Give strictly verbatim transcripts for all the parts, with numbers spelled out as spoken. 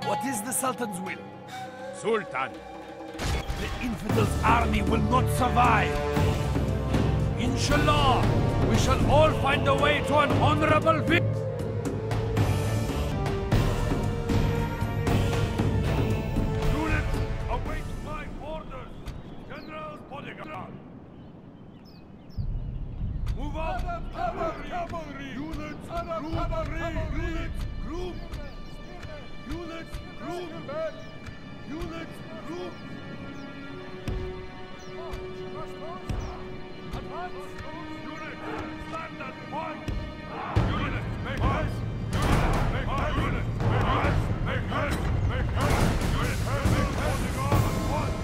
What is the Sultan's will? Sultan. The Infidels' army will not survive. Inshallah, we shall all find a way to an honorable victory. Units, await my orders. General's bodyguard. Move out! Arab cavalry! Units, Arab group, cavalry! units, group, units, group, units, group. Unit, stand at one. Unit, make haste. Unit, make haste. Unit, make haste. Make haste. Make haste. Unit, make haste. At once.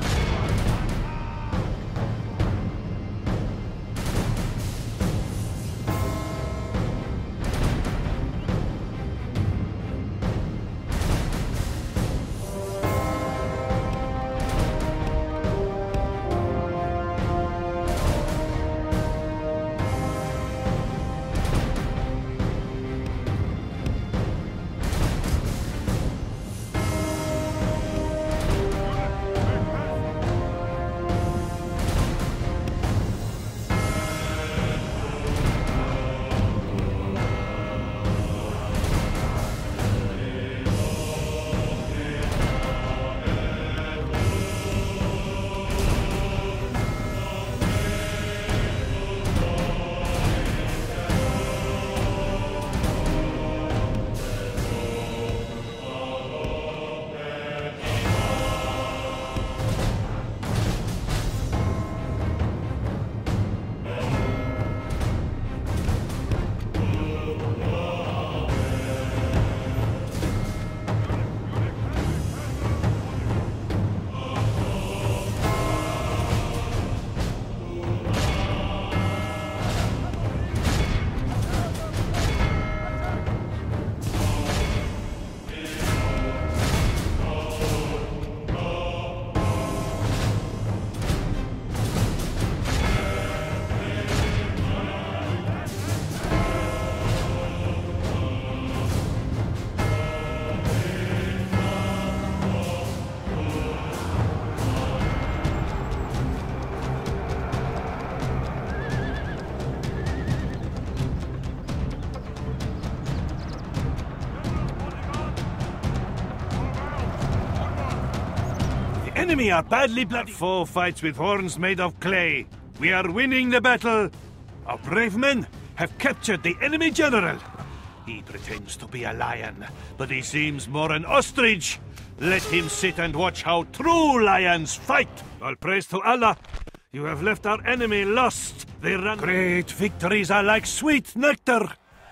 Enemy are badly bloody. Foe fights with horns made of clay. We are winning the battle. Our brave men have captured the enemy general. He pretends to be a lion, but he seems more an ostrich. Let him sit and watch how true lions fight. All praise to Allah. You have left our enemy lost. They run. Great victories are like sweet nectar.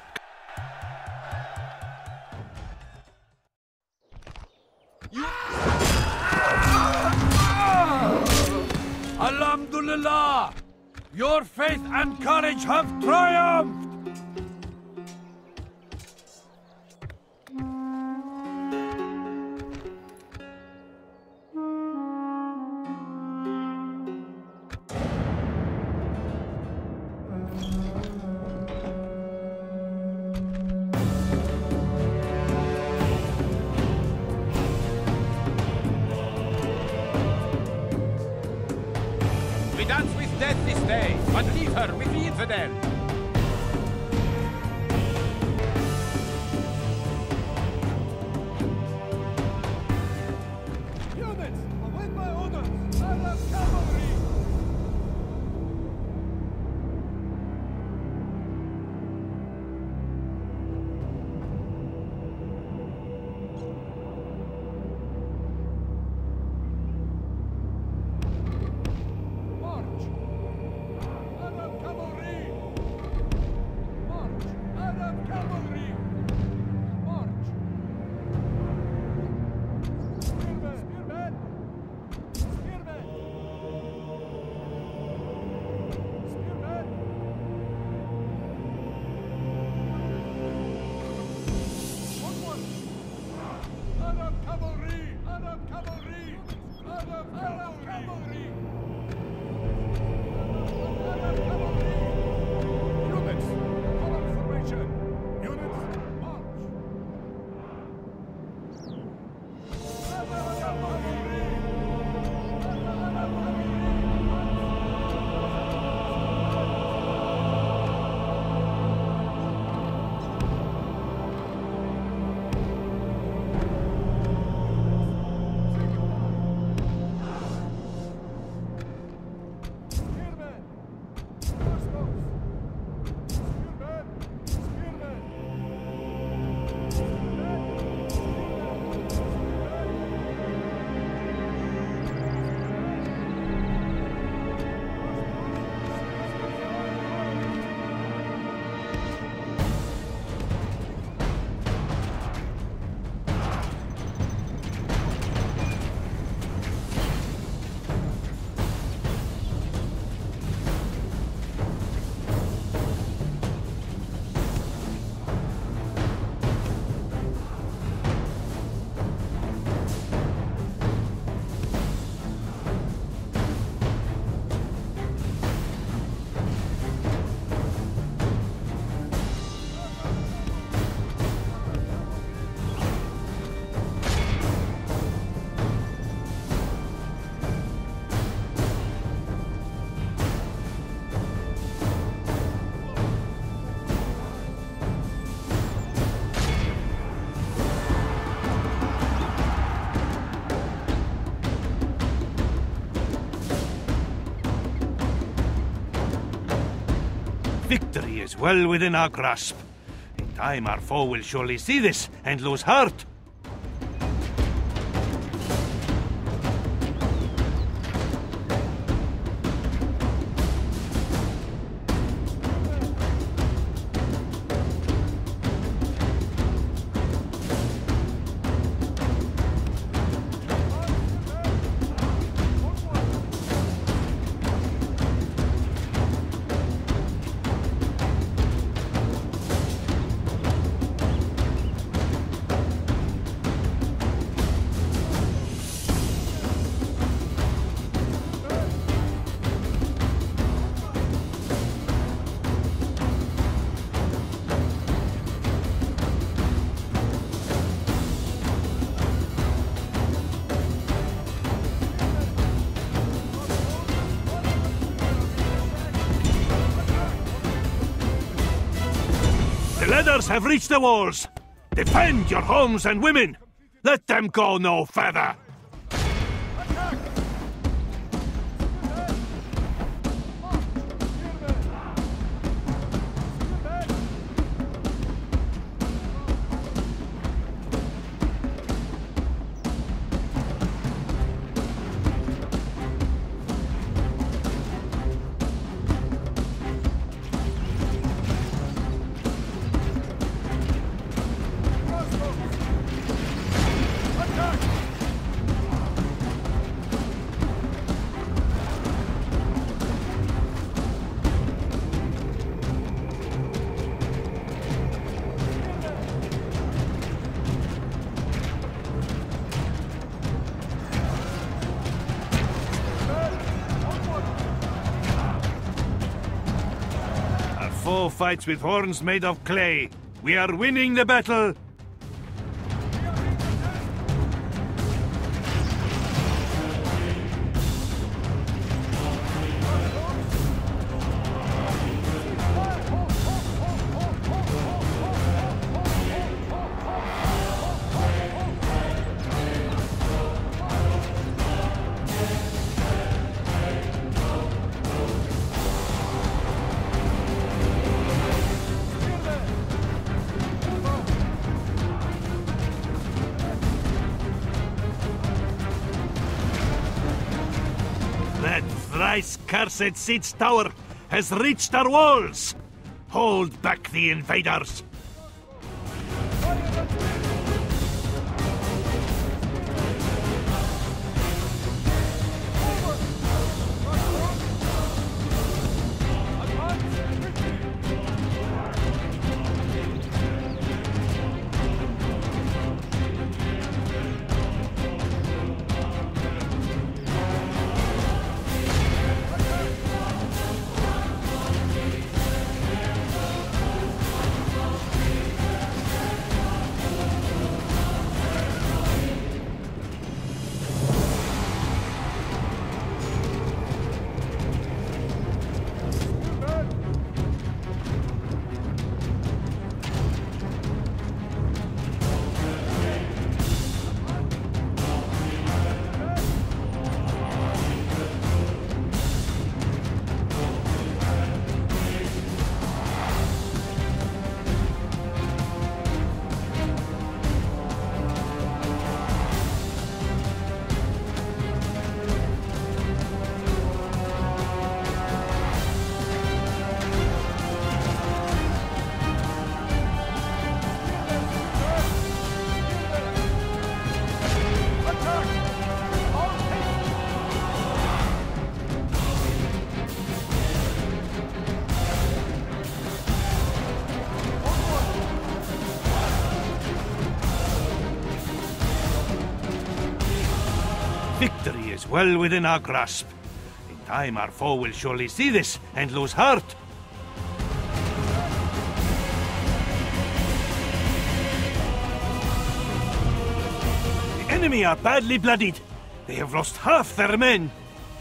Alhamdulillah! Your faith and courage have triumphed! We dance with death this day, but leave her with the infidel. Units, await my orders! Arab cavalry! March! Arab cavalry! March! Arab cavalry! March! Spearmen! Spearmen! Spearmen! Spearmen! Onward! Arab cavalry! Arab cavalry! Arab, Arab cavalry! Arab cavalry! Units! Column formation! Units! March! well within our grasp. In time, our foe will surely see this and lose heart. The ladders have reached the walls. Defend your homes and women. Let them go no further. Foe fights with horns made of clay. We are winning the battle. That thrice-cursed siege tower has reached our walls! Hold back the invaders! Victory is well within our grasp. In time, our foe will surely see this and lose heart. The enemy are badly bloodied. They have lost half their men.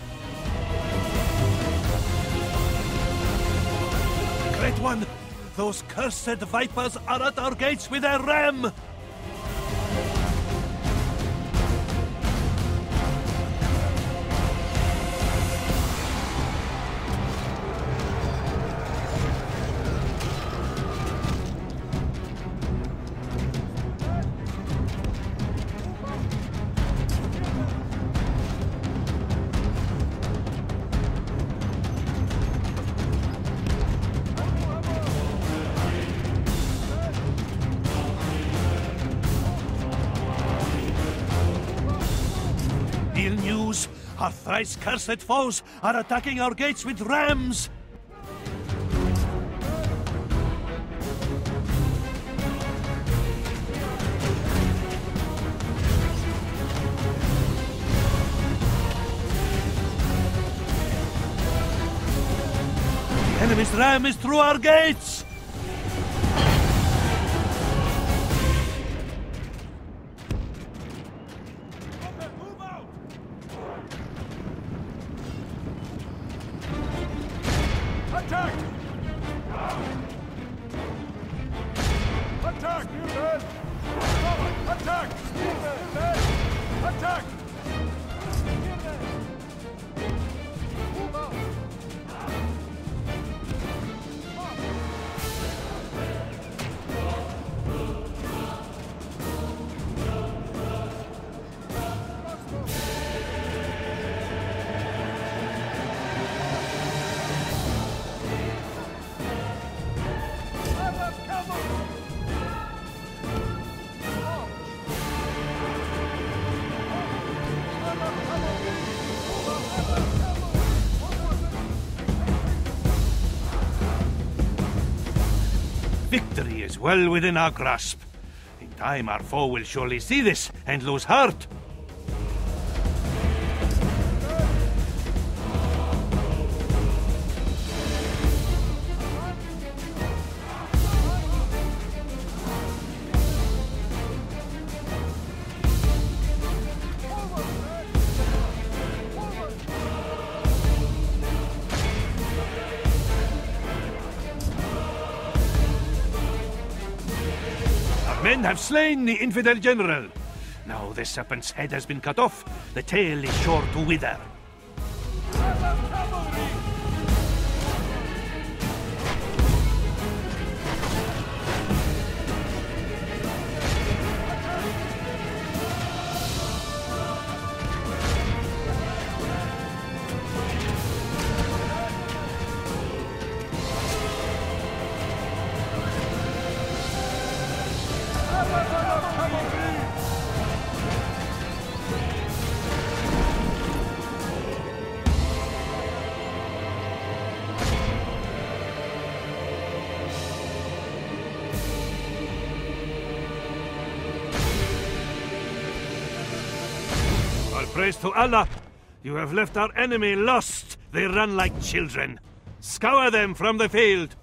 Great One, those cursed vipers are at our gates with their ram! news. Our thrice cursed foes are attacking our gates with rams. The enemy's ram is through our gates. Attack! Attack! Men! Attack! Men! Attack! Move out! Victory is well within our grasp. In time, our foe will surely see this and lose heart. Men have slain the infidel general. Now the serpent's head has been cut off. The tail is sure to wither. All praise to Allah. You have left our enemy lost. They run like children. Scour them from the field.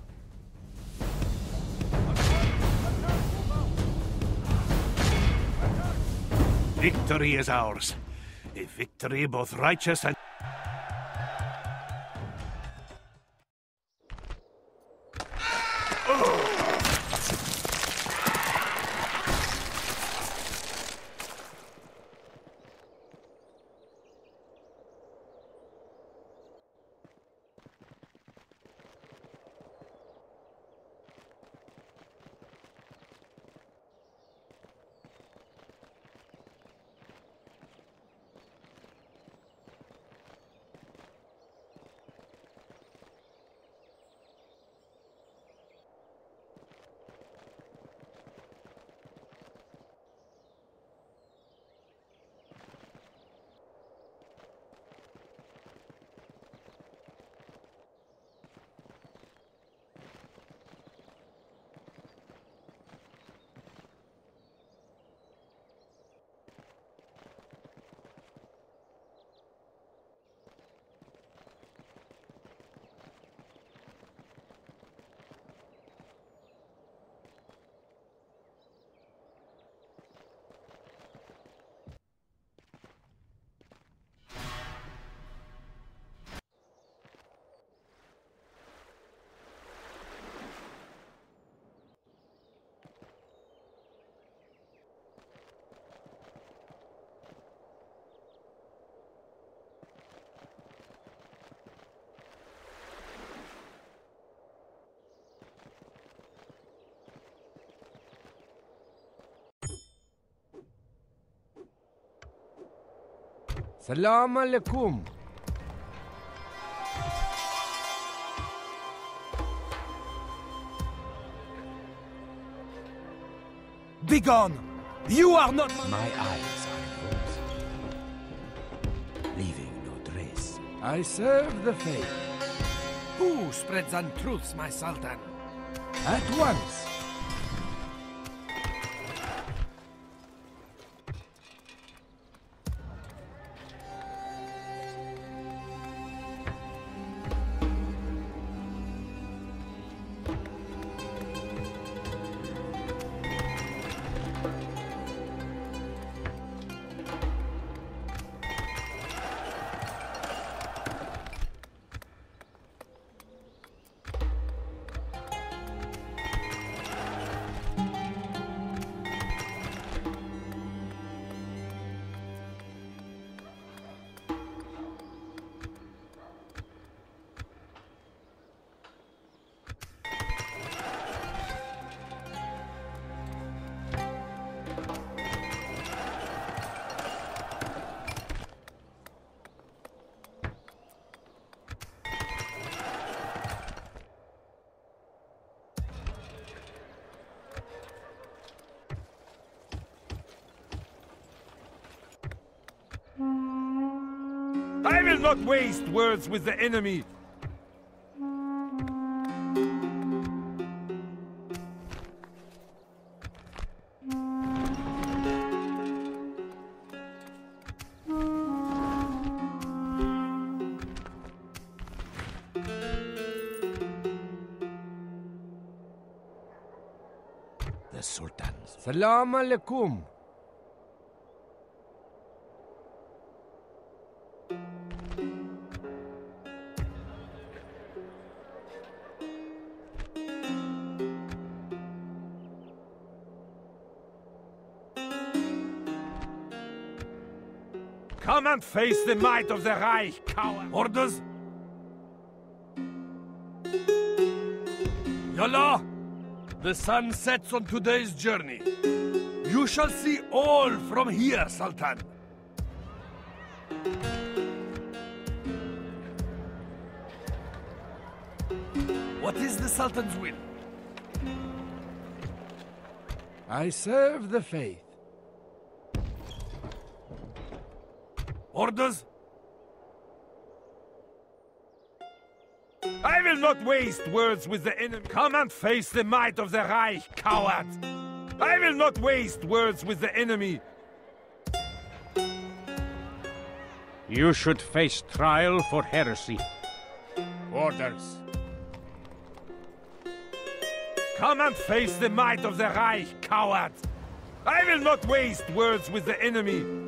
Victory is ours. A victory both righteous and... Salam alaikum. Begone! You are not My eyes are yours. I serve the faith. Who spreads untruths, my Sultan? At once. I will not waste words with the enemy. The Sultan. Salam alaikum. Come and face the might of the Reich, coward. Orders? Yallah! The sun sets on today's journey. You shall see all from here, Sultan. What is the Sultan's will? I serve the faith. Orders? I will not waste words with the enemy. Come and face the might of the Reich, coward! I will not waste words with the enemy. You should face trial for heresy. Orders. Come and face the might of the Reich, coward! I will not waste words with the enemy.